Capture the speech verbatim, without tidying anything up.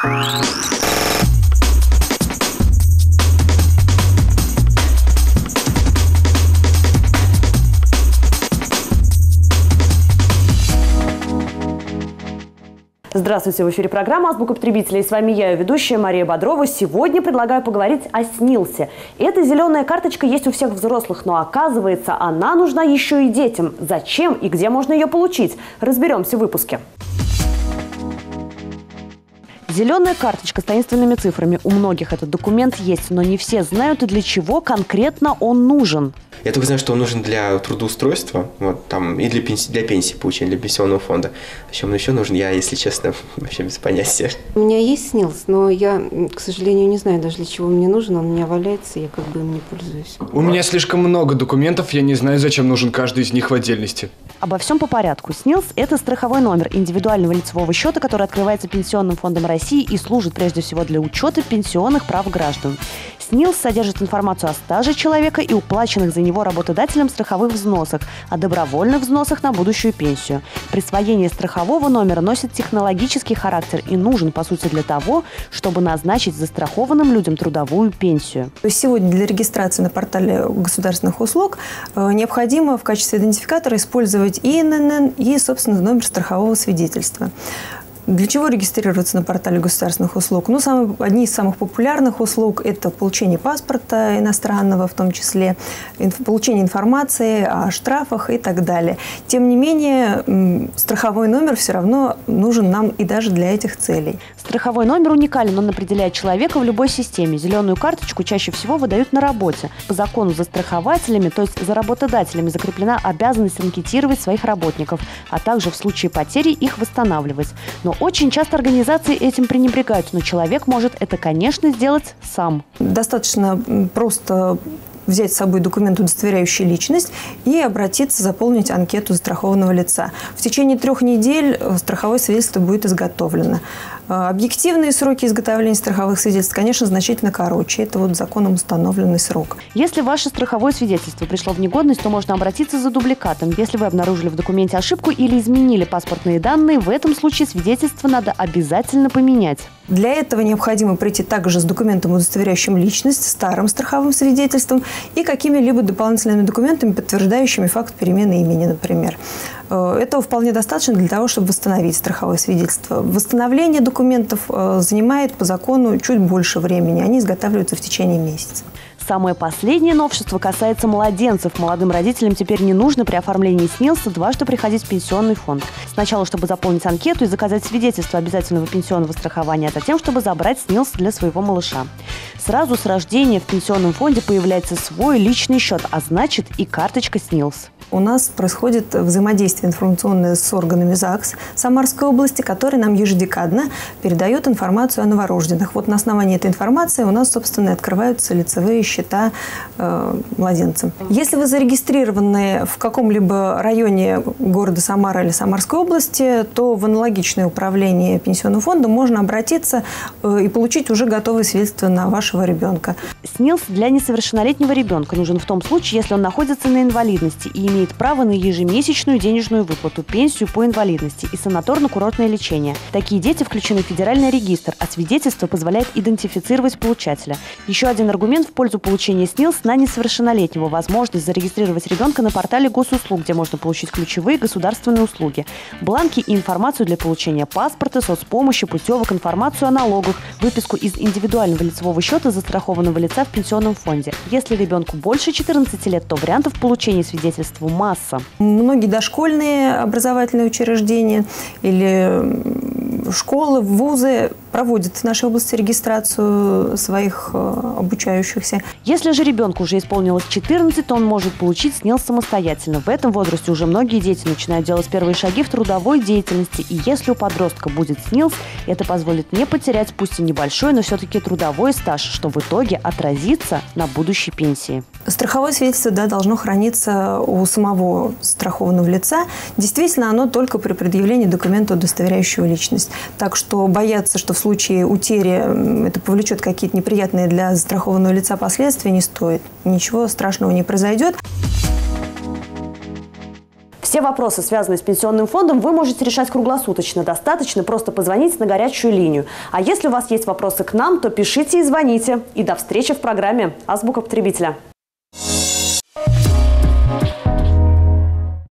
Здравствуйте, в эфире программа «Азбука потребителей». И с вами я, ее ведущая Мария Бодрова. Сегодня предлагаю поговорить о СНИЛСе. Эта зеленая карточка есть у всех взрослых, но оказывается, она нужна еще и детям. Зачем и где можно ее получить? Разберемся в выпуске. Зеленая карточка с таинственными цифрами. У многих этот документ есть, но не все знают, и для чего конкретно он нужен. Я только знаю, что он нужен для трудоустройства, вот, там, и для пенсии, для пенсии получения, для пенсионного фонда. О чем он еще нужен, я, если честно, вообще без понятия. У меня есть СНИЛС, но я, к сожалению, не знаю даже, для чего он мне нужен. Он у меня валяется, я как бы им не пользуюсь. У меня слишком много документов, я не знаю, зачем нужен каждый из них в отдельности. Обо всем по порядку. СНИЛС – это страховой номер индивидуального лицевого счета, который открывается Пенсионным фондом России и служит прежде всего для учета пенсионных прав граждан. СНИЛС содержит информацию о стаже человека и уплаченных за него работодателем страховых взносах, о добровольных взносах на будущую пенсию. Присвоение страхового номера носит технологический характер и нужен, по сути, для того, чтобы назначить застрахованным людям трудовую пенсию. Сегодня для регистрации на портале государственных услуг необходимо в качестве идентификатора использовать и эн эн эн, и, собственно, номер страхового свидетельства. Для чего регистрироваться на портале государственных услуг? Ну, самые, одни из самых популярных услуг – это получение паспорта иностранного, в том числе, инф, получение информации о штрафах и так далее. Тем не менее, страховой номер все равно нужен нам и даже для этих целей. Страховой номер уникален, он определяет человека в любой системе. Зеленую карточку чаще всего выдают на работе. По закону за страхователями, то есть за работодателями, закреплена обязанность анкетировать своих работников, а также в случае потери их восстанавливать. Но очень часто организации этим пренебрегают, но человек может это, конечно, сделать сам. Достаточно просто взять с собой документ, удостоверяющий личность, и обратиться, заполнить анкету застрахованного лица. В течение трех недель страховое свидетельство будет изготовлено. Объективные сроки изготовления страховых свидетельств, конечно, значительно короче. Это вот законом установленный срок. Если ваше страховое свидетельство пришло в негодность, то можно обратиться за дубликатом. Если вы обнаружили в документе ошибку или изменили паспортные данные, в этом случае свидетельство надо обязательно поменять. Для этого необходимо прийти также с документом, удостоверяющим личность, старым страховым свидетельством и какими-либо дополнительными документами, подтверждающими факт перемены имени, например. Этого вполне достаточно для того, чтобы восстановить страховое свидетельство. Восстановление документов занимает по закону чуть больше времени. Они изготавливаются в течение месяца. Самое последнее новшество касается младенцев. Молодым родителям теперь не нужно при оформлении СНИЛСа дважды приходить в пенсионный фонд. Сначала, чтобы заполнить анкету и заказать свидетельство обязательного пенсионного страхования, а затем, чтобы забрать СНИЛС для своего малыша. Сразу с рождения в пенсионном фонде появляется свой личный счет, а значит и карточка СНИЛС. У нас происходит взаимодействие информационное с органами ЗАГС Самарской области, которые нам ежедекадно передают информацию о новорожденных. Вот на основании этой информации у нас, собственно, открываются лицевые счета э, младенцам. Если вы зарегистрированы в каком-либо районе города Самара или Самарской области, то в аналогичное управление пенсионным фондом можно обратиться э, и получить уже готовое свидетельство на вашего ребенка. СНИЛС для несовершеннолетнего ребенка нужен в том случае, если он находится на инвалидности и имеет право на ежемесячную денежную выплату, пенсию по инвалидности и санаторно-курортное лечение. Такие дети включены в федеральный регистр, а свидетельство позволяет идентифицировать получателя. Еще один аргумент в пользу получения СНИЛС на несовершеннолетнего – возможность зарегистрировать ребенка на портале госуслуг, где можно получить ключевые государственные услуги, бланки и информацию для получения паспорта, соцпомощи, путевок, информацию о налогах, выписку из индивидуального лицевого счета застрахованного лица в пенсионном фонде. Если ребенку больше четырнадцати лет, то вариантов получения свидетельства масса. Многие дошкольные образовательные учреждения или школы, вузы проводят в нашей области регистрацию своих обучающихся. Если же ребенку уже исполнилось четырнадцать, то он может получить СНИЛС самостоятельно. В этом возрасте уже многие дети начинают делать первые шаги в трудовой деятельности. И если у подростка будет СНИЛС, это позволит не потерять, пусть и небольшой, но все-таки трудовой стаж, что в итоге отразится на будущей пенсии. Страховое свидетельство, да, должно храниться у самого страхованного лица. Действительно, оно только при предъявлении документа, удостоверяющего личность. Так что бояться, что в случае утери это повлечет какие-то неприятные для застрахованного лица последствия, не стоит. Ничего страшного не произойдет. Все вопросы, связанные с пенсионным фондом, вы можете решать круглосуточно. Достаточно просто позвонить на горячую линию. А если у вас есть вопросы к нам, то пишите и звоните. И до встречи в программе «Азбука потребителя».